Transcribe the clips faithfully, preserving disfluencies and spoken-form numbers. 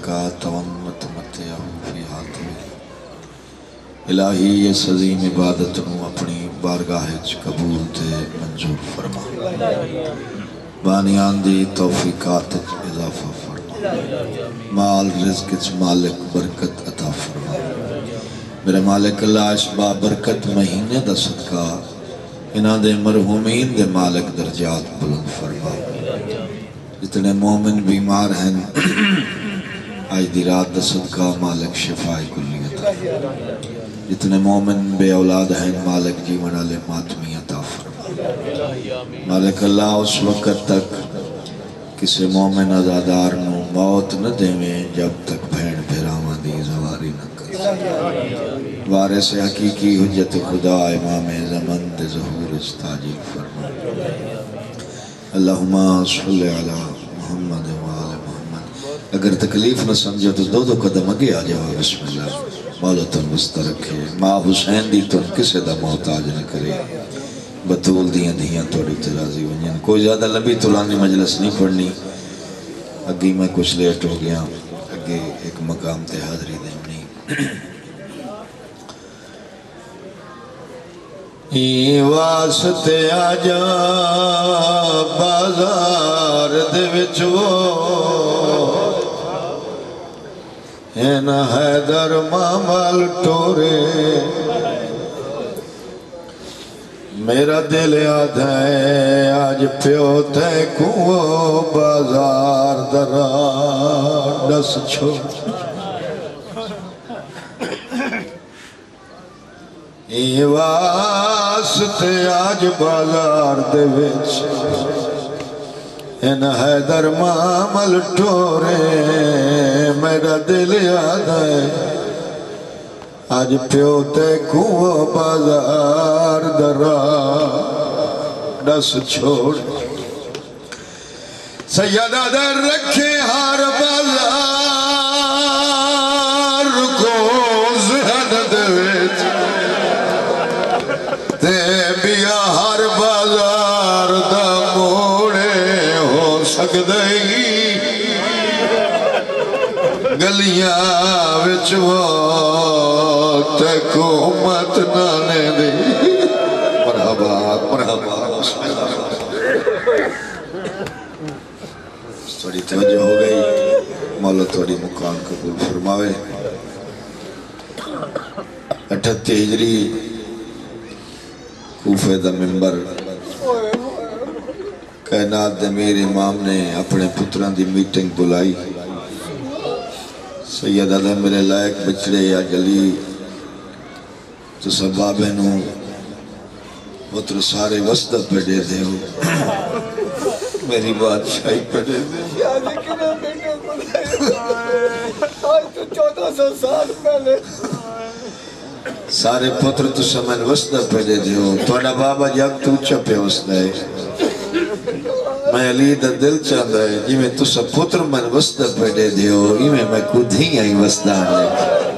تمتعہم فیہا طویل الہی اس عظیم عبادت نو اپنی بارگاہ وچ قبول تے منظور فرما بانیان دی توفیقات اضافہ فرما مال رزق وچ مالک برکت عطا فرما میرے مالک اللہ اس بابرکت مہینے دا صدقہ انہاں دے مرحومین دے مالک درجات بلند فرما جتنے مومن بیمار ہیں آج دی رات دا صدقہ مالک شفاء کلی عطا جتنے مومن بے اولاد ہیں مالک جیون علی ماتمی عطا فرما مالک اللہ اس وقت تک کسی مومن عزادار نو موت نہ دیویں جب تک بھین بھیراواں دی زواری نہ کر وارث حقیقی حجت خدا امام زمن دے ظہور استاجیل فرما اللہم صلی علی محمد وآل محمد اگر تکلیف نہ سمجھو تو دو دو قدم اگے آ جاؤ بسم اللہ مولا تن وسط رکھے ماں حسین دی تن کسے دا محتاج نہ کرے بطول دیاں دیاں توڑی ترازی ونین کوئی زیادہ لمبی طولانی مجلس نہیں پڑھنی اگی میں کچھ لیٹ ہو گیا اگے ایک مقام تے حاضری دینی ای واسطے آجا بازار دے وچ وہ این حیدر مامل ٹورے میرا دل یاد ہے آج پیو تے کو بازار درا ڈس چھو ای واسطے آج بازار دے وچ ان حیدر مامل ٹورے میرا دل یاد ہے آج پیو تے کو بازار درا ڈس چھوڑ سیدہ در رکھے ہر بازار کو ذہن دویت تے بیا ہر بازار دا موڑے ہو سکدئی گلیاں وچ وقت کو مت نانے دی مرحبا مرحبا تھوڑی توجہ ہو گئی مولا تھوڑی مقام قبول فرماوے اٹھتی ہجری کوفے دا ممبر کائنات دے میرے امام نے اپنے پتران دی میٹنگ بلائی سیدہ دا میرے لائق بچڑے یا جلی تو سب بابینوں پتر سارے وسطہ پڑے دے ہو میری بات شاہی پڑے دے آج تو چودہ سو سال پہلے سارے پتر تو سمن وسطہ پڑے دے ہو توڑا بابا جب تو چپے وسطہ ہے میں علی دا دل چاہتا ہے جی میں تو سب پتر من وسطہ پڑے دے ہو ہی میں میں کود ہی آئی وسطہ آنے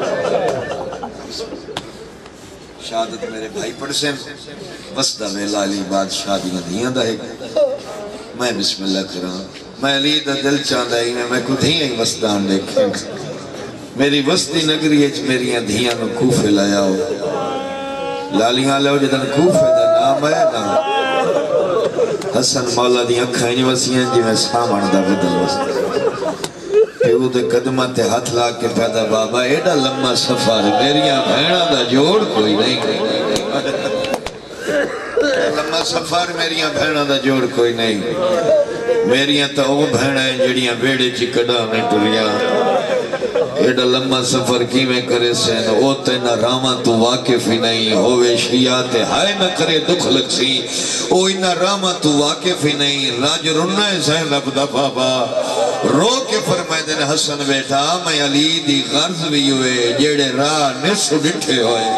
شہادت میرے بھائی پڑھ سے وسطہ میں لالی بادشاہ دیاں دیاں دا ہے میں بسم اللہ کروں میں علی دا دل چاہتا ہے میں میں کود ہی آئی وسطہ آنے میری وسطی نگری ہے میریاں دیاں نو کوفے لیا ہو لالیاں لے ہو جدن کوفے دا نام ہے نام حسن مولا دی اکھائیں وسیعیں جی میں سامان دا بدل وسط پیو دے قدمہ تے ہاتھ لا کے پیدا بابا ایڈا لمحہ سفر میریاں بھیڑا دا جوڑ کوئی نہیں لمحہ سفر میریاں بھیڑا دا جوڑ کوئی نہیں میریاں تا او بھیڑا ہیں جڑیاں بیڑے چکڑا میں ٹوریاں ایڈا لمحہ سفر کی میں کرے سین او تینا راما تو واقف ہی نہیں ہووے شیعات ہائے نہ کرے دکھ لگ سی او اینا راما تو واقف ہی نہیں راج رنہ سین اب دا بابا رو کے فرمائے دن حسن بیٹا میں علی دی غرض بھی ہوئے جیڑے راہ نسو ڈٹھے ہوئے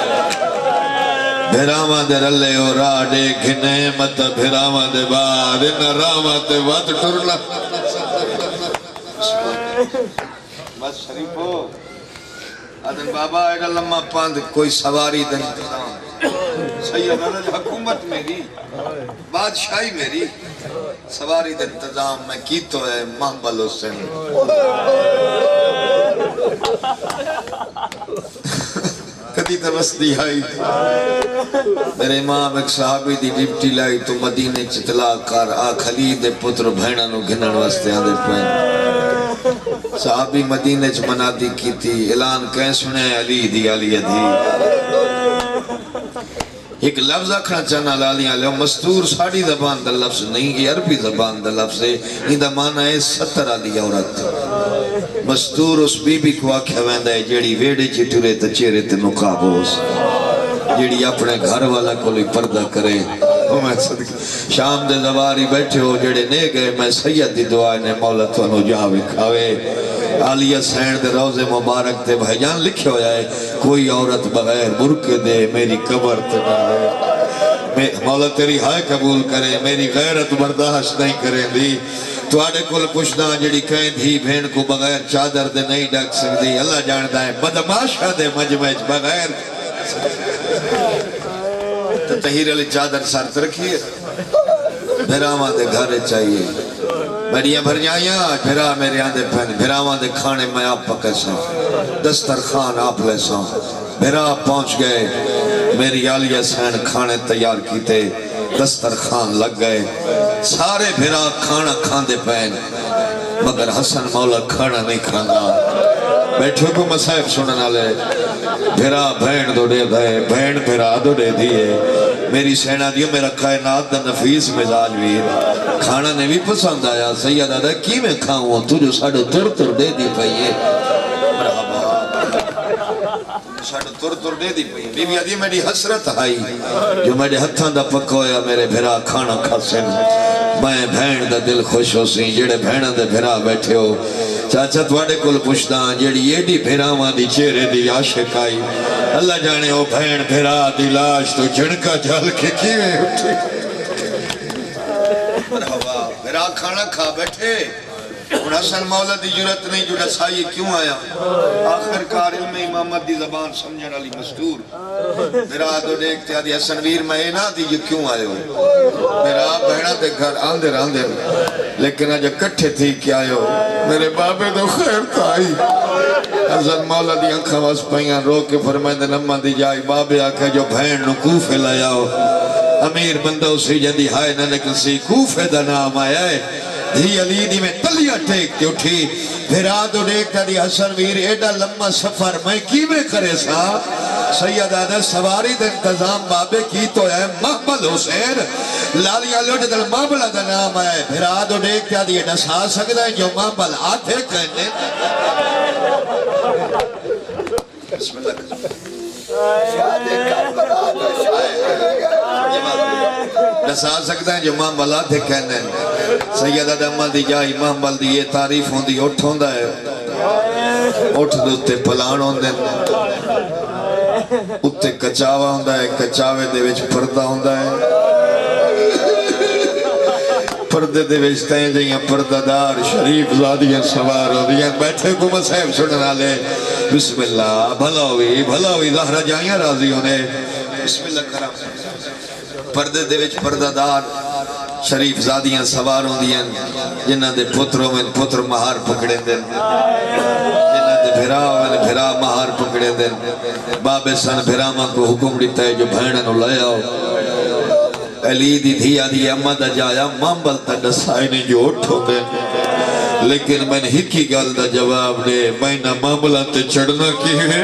بھیراما دے رلے ہو راہ دے گھنے مت بھیراما دے بعد انہ راما دے وقت ٹرلا بس شریف ہو آدن بابا ایڈا لمحہ پاند کوئی سواری دن سید عدد حکومت میری بادشاہی میری سواری دن انتظام میں کی تو ہے محبل حسین کدی تے وسدی آئی میرے امام ایک صحابی دی ڈپٹی لائی تو مدینے چتلا کر آ خلید دے پتر بھیڑا نو گھنن واسطے آندے پہن صحابی مدینے چ منادی کی تھی اعلان کہیں سنے علی دی علی دی ایک لفظ اکھنا چاہنا لالیاں لے مستور ساڑی زبان دا لفظ نہیں یہ عربی زبان دا لفظ ہے یہ دا معنی ہے ستر علی عورت مستور اس بی بی کو آکھا ویندہ ہے جیڑی ویڑے چٹورے تا چیرے تے نقاب ہوس جیڑی اپنے گھر والا کو لی پردہ کرے شام دے زواری بیٹھے ہو جیڑے نے گئے میں سید دی دعائے نے مولا توانو جاوے کھاوے عالیہ سین دے روزے مبارک دے بھائی جان لکھے ہویا ہے کوئی عورت بغیر برکے دے میری قبر تے نہ مولا تیری ہائے قبول کرے میری غیرت برداشت نہیں کریں دی تو آڑے کل پوچھنا جڑی کہیں دھی بھین کو بغیر چادر دے نہیں ڈک سکتی اللہ جاندہ ہے بدماشہ دے مجمعج بغیر تو تحیر علی چادر سارت رکھیے بھراواں دے گھر چاہیے بڑیاں بھر جائیاں بھرا میرے آندے پہنے بھراواں دے کھانے میں آپ پکے ساں دسترخوان آپ لے ساں بھرا پہنچ گئے میری عالیہ سین کھانے تیار کیتے دسترخوان لگ گئے سارے بھرا کھانا کھاندے پہن مگر حسن مولا کھانا نہیں کھانا بیٹھو کو مسائب سننا لے بھرا بھین دو دے دے بھین بھرا دو دے دیئے میری سینہ دیو میرا کائنات دا نفیس مزاج بھی کھانا نے بھی پسند آیا سید آدھا کی میں کھاؤں تو جو ساڑھو تر تر دے دی پئیے ساڑھو تر تر دے دی پئیے بی بی آدھی میری حسرت آئی جو میرے ہتھاں دا پکویا میرے بھرا کھانا کھاسن میں بھین دا دل خوش ہو سی جڑے بھین دے بھرا بیٹھے ہو چاچا تواڈے کول پوچھدا جیڑی ایڈی بھراواں دی چہرے دی عاشق آئی اللہ جانے او بھین بھرا دی لاش تو جھڑکا جھل کے کیویں اٹھی مرحبا بھرا کھانا کھا بیٹھے ان حسن مولا دی جرت نہیں جو ڈسائی کیوں آیا آخر کار علم امامت دی زبان سمجھن علی مستور بھرا دو دیکھتے آدھی حسن ویر میں نا دی جو کیوں آئے ہو بھرا بہنا دے گھر آندر آندر لیکن آجا کٹھے تھی کیا آئے ہو میرے بابے تو خیر تھا آئی حسن مولا دی انکھا واس پہیاں رو کے فرمائے دے نمہ دی جائی بابے آکھا جو بھین نو کوفے لیا ہو امیر بندہ اسی جدی ہائے نہ نکل سی کوفے دا نام آیا ہے دھی علی دی میں تلیہ ٹیک تے اٹھی بھرا دو دیکھتا دی حسن ویر ایڈا لمحہ سفر میں کی میں کرے سا سید آدھر سواری دا انتظام بابے کی تو ہے محمل حسین لالیہ لوٹ دل محمل دا نام ہے بھرا دو دیکھتا دی نسا سکتا ہے جو محمل آتے کہنے بسم اللہ نسا سکتا ہے جو محمل آتے کہنے سید آدھر دی جائی محمل دی یہ تعریف ہوں دی اٹھ ہوں دا ہے اٹھ دوتے پلان ہوں دے اتے کچاوا ہوں دا ہے کچاوے دے وچ پردہ ہوں دا ہے پردے دے وچ تین جائیاں پردہ دار شریف زادیاں سوار ہو دیاں بیٹھے کو مسائب سننا لے بسم اللہ بھلا ہوئی بھلا ہوئی ظاہرہ جائیاں راضی ہونے بسم اللہ کرام پردے دے وچ پردہ دار شریف زادیاں سوار ہوں دیاں جنہ دے پتروں میں پتر مہار پکڑے دیں جنہ دے بھرا میں بھرا مہار پکڑے دیں بابے سن بھرا ماں کو حکم دیتا ہے جو بھینن لے آؤ علی دی دھی آدھی امد جایا مامبل تا ڈسائی نے جو اٹھو دیں لیکن میں نے ہکی گل دا جواب دے میں نہ مامبلہ تے چڑھنا کی ہے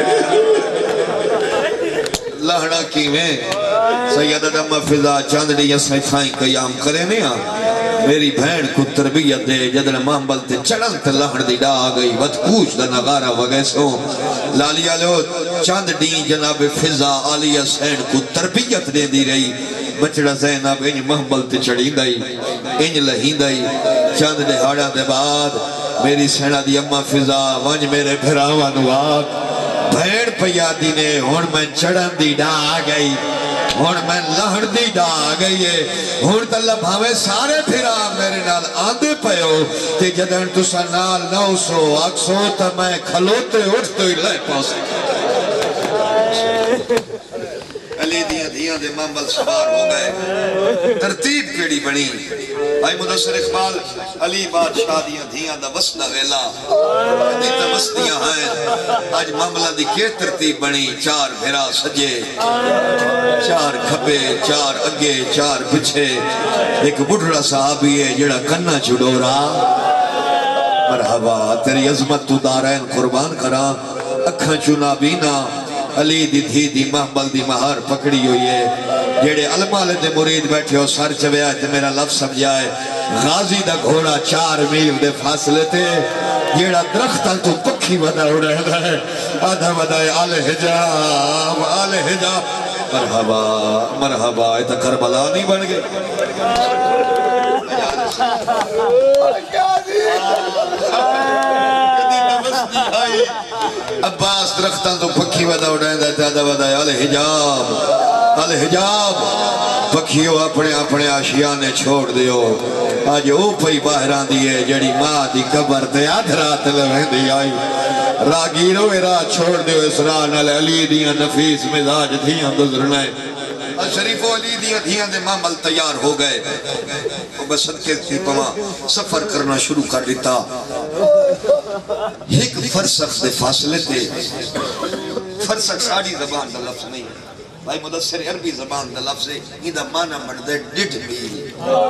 لہنا کی میں سید ادم فضا چاندنی یا سیفائیں قیام کرے نہیں آن میری بہن کو تربیت دے جدن محمل تے چڑھن تے لہن دی ڈا آگئی ود کوچ دا نغارہ وگے سو لالیہ لو چاندنی جناب فضا آلیہ سین کو تربیت دے دی رہی بچڑا زینب انج محمل تے چڑھی دائی انج لہی دائی چاند دے ہاڑا دے بعد میری سینہ دی اممہ فضا ونج میرے بھراوان وات بھیڑ پیادی نے ہون میں چڑھن دی ڈا آگئی ہون میں لہن دی ڈا آگئی ہے ہون تلہ بھاوے سارے پھرا میرے نال آندے پہو تے جدن تسا نال نو سو اکسو تا میں کھلوتے اٹھتے ہی لے پاسے علی دیاں دیاں دے ممبل سوار ہو گئے ترتیب کیڑی بنی آئی مدسر اقبال علی بادشاہ دیاں دیاں دا وسنہ ویلا دی تا وسنیاں ہیں آج معاملہ دی کے ترتیب بنی چار بھیرا سجے چار کھبے چار اگے چار پچھے ایک بڑھڑا صحابی ہے جڑا کنہ چڑورا مرحبا تیری عظمت تو دارین قربان کرا اکھاں چنا بینا علی دی دھی دی محمل دی مہار پکڑی ہوئی ہے جیڑے علمالے دے مرید بیٹھے ہو سر چوے آئے تے میرا لفظ سمجھائے غازی دا گھوڑا چار میل دے فاصلے تے جیڑا درختاں تو پکھی ودا ہو رہا ہے آدھا ودا ہے آل حجاب آل حجاب مرحبا مرحبا ایتا کربلا نہیں بن گئے عباس درختاں تو پکھی ودا ہو رہا ہے آدھا ودا ہے آل حجاب آل حجاب پکھیوں اپنے اپنے آشیانے چھوڑ دیو آج او پئی باہران دیئے جڑی ماں دی قبر تے آدھ رات لوہیں دی آئی راگیروں راہ چھوڑ دیو اس راہ نال علی دیاں نفیس مزاج دھیاں گزرنے شریف و علی دیاں دھیاں دے معامل تیار ہو گئے وہ بس صدقے تھی پواں سفر کرنا شروع کر دیتا ایک فرسخ دے فاصلے تے فرسخ ساڑی زبان دا لفظ نہیں ہے بھائی مدثر عربی زبان دا لفظ ہے یہ دا معنی مردے ڈٹ میل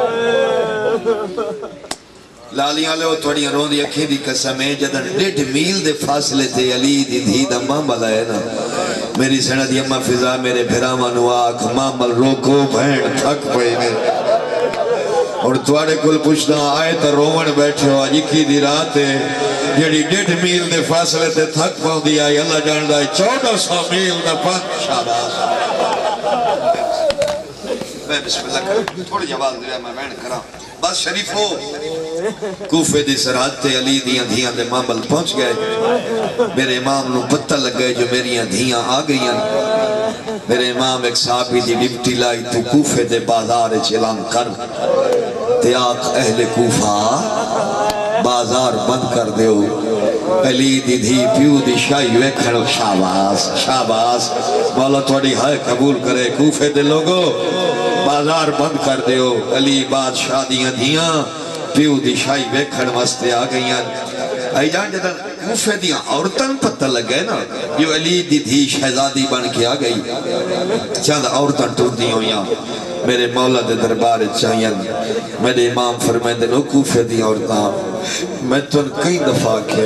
لالیاں لے وہ توڑیاں رون دی اکھی دی قسم ہے جدن ڈٹ میل دے فاصلے تے علی دی دھی دا معاملہ ہے نا میری سنہ دی اممہ فضا میرے بھرامان واک معامل روکو بھین تھک پئی میں اور توڑے کل پوچھنا آئے تا رومن بیٹھے ہو آج اکی دی رات ہے جیڑی ڈیڑھ میل دے فاصلے تے تھک پاؤں دی آئی اللہ جان دائی چودہ سو میل دا پانچ شاباز میں بسم اللہ کروں تھوڑی جواز دیا میں بین کراں بس شریف ہو کوفے دی سرحد تے علی دیاں دھیاں دے معامل پہنچ گئے میرے امام نو پتہ لگ گئے جو میریاں دھیاں آ گئیاں میرے امام ایک صحابی دی ڈپٹی لائی تو کوفے دے بازار چلان کر تے آنکھ اہل کوفہ بازار بند کر دیو علی دی دھی پیو دی شاہی ویکھنو شاباز شاباز مولا توڑی ہائے قبول کرے کوفے دے لوگو بازار بند کر دیو علی بادشاہ دیاں دیاں پیو دی شاہی ویکھن واسطے آ گئیاں آئی جان جدن کوفے دیاں عورتاں پتہ لگ گئے نا جو علی دی دھی شہزادی بن کے آ گئی چند عورتاں ٹوٹ دی ہویاں میرے مولا دے دربار چاہیاں میرے امام فرمائیں دے نو کوفے دی عورتاں میں تن کئی دفعہ کیا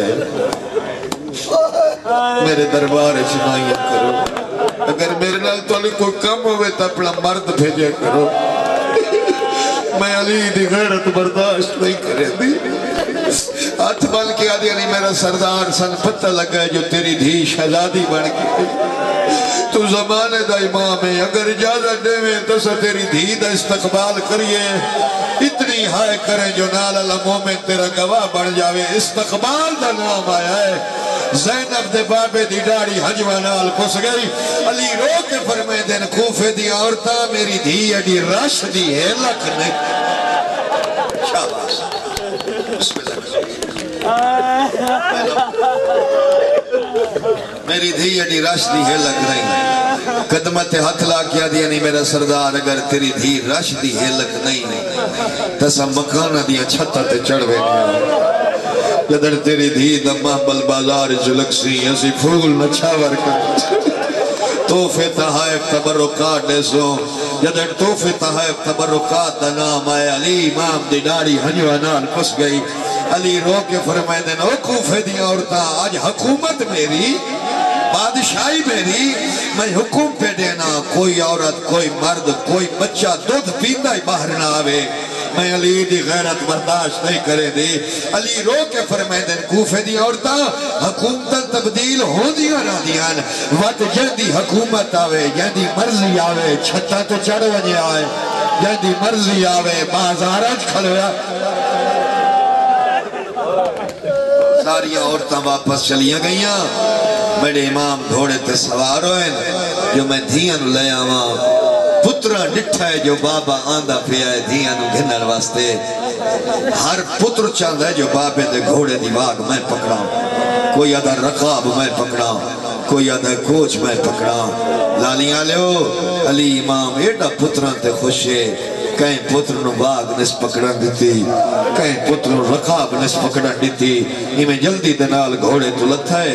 میرے دربار چاہیاں کرو اگر میرے نال تو علی کوئی کم ہوئے تا اپنا مرد بھیجے کرو میں علی دی غیرت برداشت نہیں کرے دی ہاتھ بل کے آدھی نہیں میرا سردار سن پتہ لگا ہے جو تیری دھی شہزادی بن گئی تو زمانے دا امام ہے اگر اجازت دے میں تو سے تیری دھی دا استقبال کریے اتنی ہائے کریں جو نال اللہ مومن تیرا گواہ بڑھ جاوے استقبال دا نام آیا ہے زینب دے بابے دی ڈاڑی حجوہ نال پس گئی علی رو کے فرمائے دین کوفے دی عورتہ میری دھی اڈی رش دی ہے لکھ نہیں شاباز بسم میری دھی اڈی رش دی ہے لگ نہیں قدمت ہاتھ لا کیا دیا نہیں میرا سردار اگر تیری دھی رش دی ہے لگ نہیں تسا مکانہ دیا چھتا تے چڑھوے نہیں جدر تیری دھی دا محبل بازار جلک سی ایسی پھول نچھاور کر توفے تحائف تبرکات دے سو جدر توفے تحائف تبرکات دا نام آئے علی امام دی ڈاڑی حجوانان پس گئی علی رو کے فرمائے دن او کوفے دی عورتاں آج حکومت میری بادشاہی میری میں حکم پہ دینا کوئی عورت کوئی مرد کوئی بچہ دودھ پیندہ ہی باہر نہ آوے میں علی دی غیرت برداشت نہیں کرے دی علی رو کے فرمائے دن کوفے دی عورتاں حکومتاں تبدیل ہو دیا نہ دیا وقت جندی حکومت آوے جندی مرضی آوے چھتا تو چڑھ وجے آئے جندی مرضی آوے بازارج کھلویا ساری عورتاں واپس چلیاں گئیاں میرے امام گھوڑے تے سوار ہوئے جو میں دھیاں نو لے آواں پترہ ڈٹھا ہے جو بابا آندہ پیا ہے دھیاں نو گھنر واسطے ہر پتر چاند ہے جو بابے دے گھوڑے دی واگ میں پکڑا کوئی آدھا رقاب میں پکڑا کوئی آدھا کوچ میں پکڑا لالیاں لیو علی امام ایڈا پتران تے خوشے کہیں پتر نو باغ نس پکڑن دیتی کہیں پتر نو رقاب نس پکڑن دیتی ہی میں جلدی دنال گھوڑے تو لتھا ہے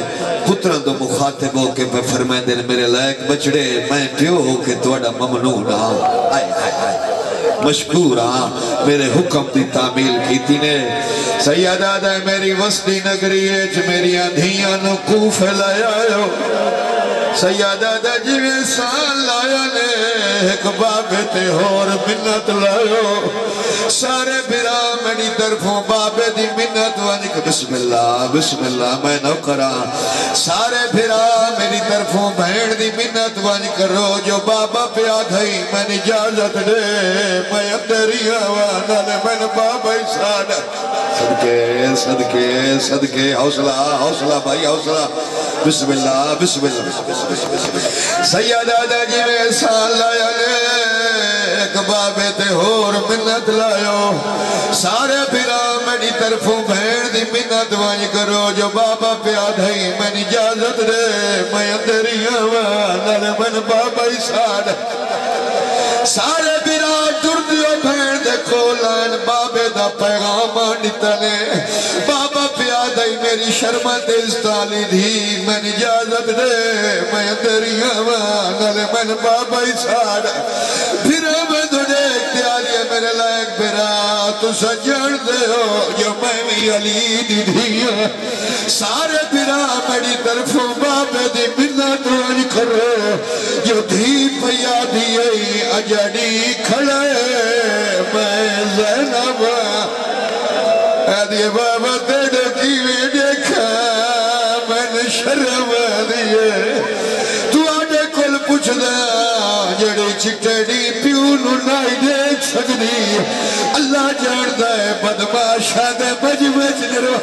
پتران تو مخاطب ہو کے پہ فرمائیں دے میرے لائق بچڑے میں پیو ہو کے توڑا ممنون ہاں آئے آئے آئے مشکور ہاں میرے حکم دی تعمیل کی تھی نے سیدہ دے میری وسطی نگری ہے جو میری آدھیاں نو کوفے لائے آئے سیدہ دے جوے سان لایا نے ایک بابے تے اور منت لائے سارے برا میری طرفوں بابے دی منت وانک بسم اللہ بسم اللہ میں نو کرا سارے برا میری طرفوں بھین دی منت وانک رو جو بابا پہ آدھائی میں نے اجازت دے میں اندری آوانا لے میں نے بابا ہی ساڑا صدقے صدقے صدقے حوصلہ حوصلہ بھائی حوصلہ بسم اللہ بسم اللہ سیدہ دا جی میں سال لایا لے ایک بابے تے ہور منت لائیو سارے بھرا میری طرفوں بھین دی منت وانی کرو جو بابا پہ آدھائی میں اجازت دے میں اندری آوانا لے من بابا ہی ساڑ سارے بھرا ٹردیو بھین دے کولان بابے دا پیغام آنیتنے بابا پہ آدھائی میری شرمت استالی دی میں اجازت دے میں اندری آوانا لے من بابا ہی ساڑ بھرا میں تو دیکھتے آلیے میرے لائق بھرا تو سجڑ دے ہو جو میں بھی علی دی دیا سارے بھرا میری طرفوں بابے دی منت وانی کرو جو دھی پیا دیئے اجڑی کھڑے میں زینب آدھے بابا تیڑے کیوے دیکھا میں نے شرم دیئے تو آدھے کل پوچھ دا جڑی چکٹڑی پیونو نائی دیکھ سکتی اللہ جان دائے بدماشا دے مجمج نرو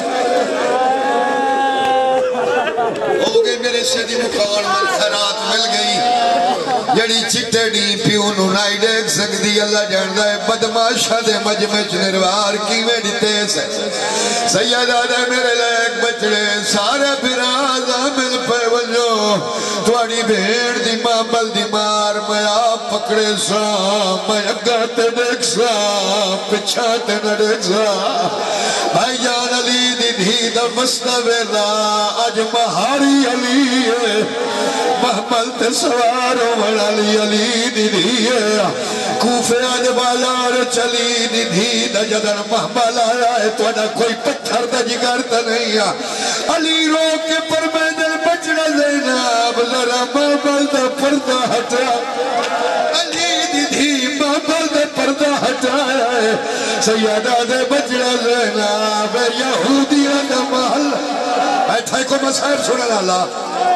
ہو گئی میرے سیدھی مکان میں خیرات مل گئی جڑی چٹڑی پیونو نائی دیکھ سکتی اللہ جاندہ ہے بدماشا دے مجمج نروار کی میری تیس ہے سیدہ دے میرے لیک بچڑے سارے براز آمل پہ وجو توڑی بھیڑ دی مامل دی مار میں آپ پکڑے سا میں اگاتے دیکھ سا پچھاتے نہ دیکھ سا بھائی جان علی دی دھی دا مستویلا آج مہاری علی ہے محمل تے سوارو بڑا لی علی دی دی ہے کوفے آج بازار چلی دی دی دا جدن محمل آیا ہے تو انا کوئی پتھر دا جگرتا نہیں ہے علی رو کے پر میں دل بچڑا زینب ذرا محمل دا پردہ ہٹا علی دی دی محمل دا پردہ ہٹایا ہے سیدہ دے بچڑا زینب یہودیہ دا محل ایتھائی کو مسائر سنن اللہ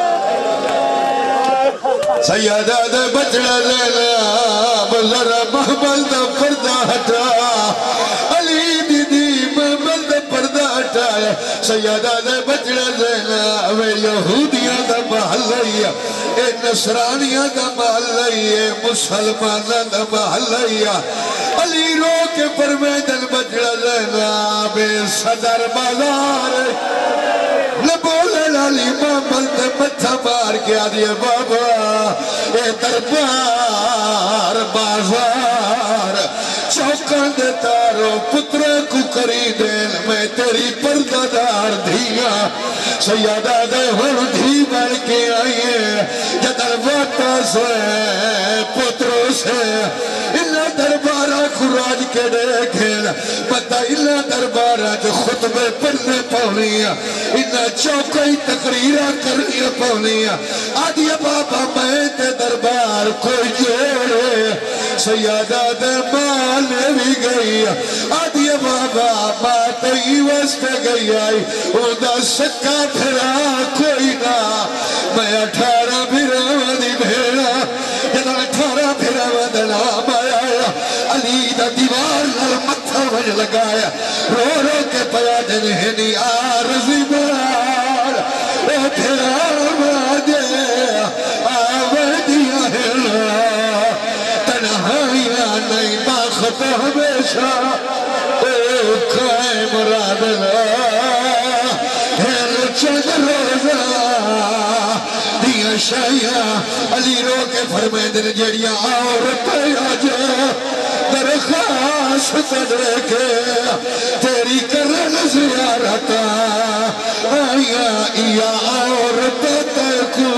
سیدہ دے بچڑا زینب ذرا محمل دا پردہ ہٹا علی دی دی محمل دا پردہ ہٹا سیدہ دے بچڑا زینب یہودیہ دا محلیہ اے نصرانیہ دا محلیہ مسلمانہ دا محلیہ علی رو کے پرمیدن بچڑا زینب صدر بازار لبولے لالی محمل دے متھا مار کے آدھئے بابا اے دربار بازار چوکان دے تارو پترے کو کری دین میں تیری پردہ دار دھیا سیادہ دے ہن دھی بڑھ کے آئیے جدر واتا سے پتروں سے اللہ دربارہ خراج کے دیکھیں پتہ اللہ دربارہ جو خطبے پڑھنے پاؤنیا اللہ چوکئی تقریرہ کرنی پاؤنیا آدھیا بابا میں تے دربار کوئی جوڑے سیادہ دے مانے بھی گئی آدھیا بابا بات ہی وست گئی آئی اُنہا سکا پھرا کوئی نہ میں اٹھارہ بھرا دی بھیڑا جنہا اٹھارہ بھرا ودنا آیا علی دا دیوار لر متھا وج لگایا رو رو کے پیا دن ہنی آرزی بار اے پھرا وادے آوادیا ہلا تنہائیاں نہیں باخت ہمیشہ اے کھائے مراد اللہ ہل چند روزہ دیا شاہیہ علی رو کے فرمائے دن جڑیاں اور پیا جا درخواہ ستڑے کے تیری کرن زیارت آیا یا عورت تے کو